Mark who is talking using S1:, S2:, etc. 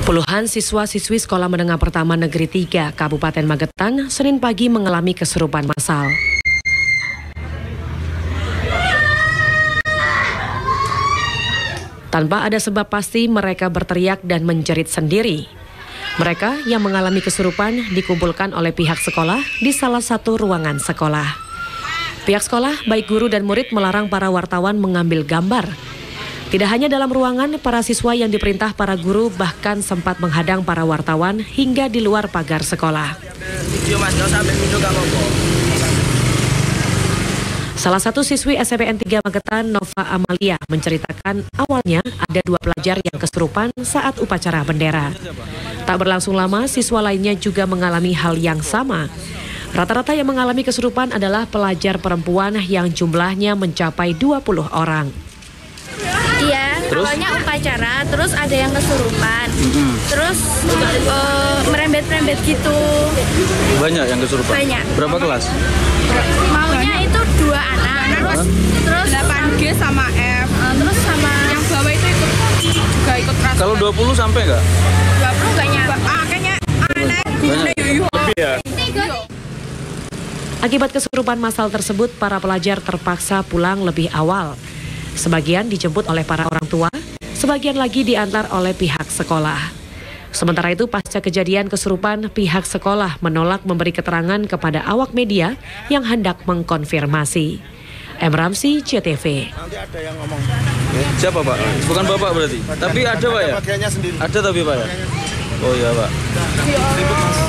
S1: Puluhan siswa-siswi Sekolah Menengah Pertama Negeri 3 Kabupaten Magetan Senin pagi mengalami kesurupan massal. Tanpa ada sebab pasti mereka berteriak dan menjerit sendiri. Mereka yang mengalami kesurupan dikumpulkan oleh pihak sekolah di salah satu ruangan sekolah. Pihak sekolah, baik guru dan murid melarang para wartawan mengambil gambar. Tidak hanya dalam ruangan, para siswa yang diperintah para guru bahkan sempat menghadang para wartawan hingga di luar pagar sekolah. Salah satu siswi SMPN 3 Magetan, Nova Amalia, menceritakan awalnya ada 2 pelajar yang kesurupan saat upacara bendera. Tak berlangsung lama, siswa lainnya juga mengalami hal yang sama. Rata-rata yang mengalami kesurupan adalah pelajar perempuan yang jumlahnya mencapai 20 orang.
S2: Iya, awalnya upacara, terus ada yang kesurupan, terus merembet-merembet gitu.
S3: Banyak yang kesurupan?
S2: Banyak.
S3: Berapa kelas?
S2: Maunya itu 2 anak, terus 8G sama F, terus sama yang bawah itu juga ikut kelas.
S3: Kalau 20 sampai nggak?
S2: 20 nggak nyampe. Kayaknya aneh.
S3: Lebih ya?
S1: Akibat kesurupan massal tersebut, para pelajar terpaksa pulang lebih awal. Sebagian dijemput oleh para orang tua, sebagian lagi diantar oleh pihak sekolah. Sementara itu, pasca kejadian kesurupan, pihak sekolah menolak memberi keterangan kepada awak media yang hendak mengkonfirmasi. M. Ramsi, CTV.
S3: Nanti ada yang ngomong. Siapa Pak? Bukan Bapak berarti? Tapi ada Pak ya? Ada tapi Pak ya? Oh iya Pak.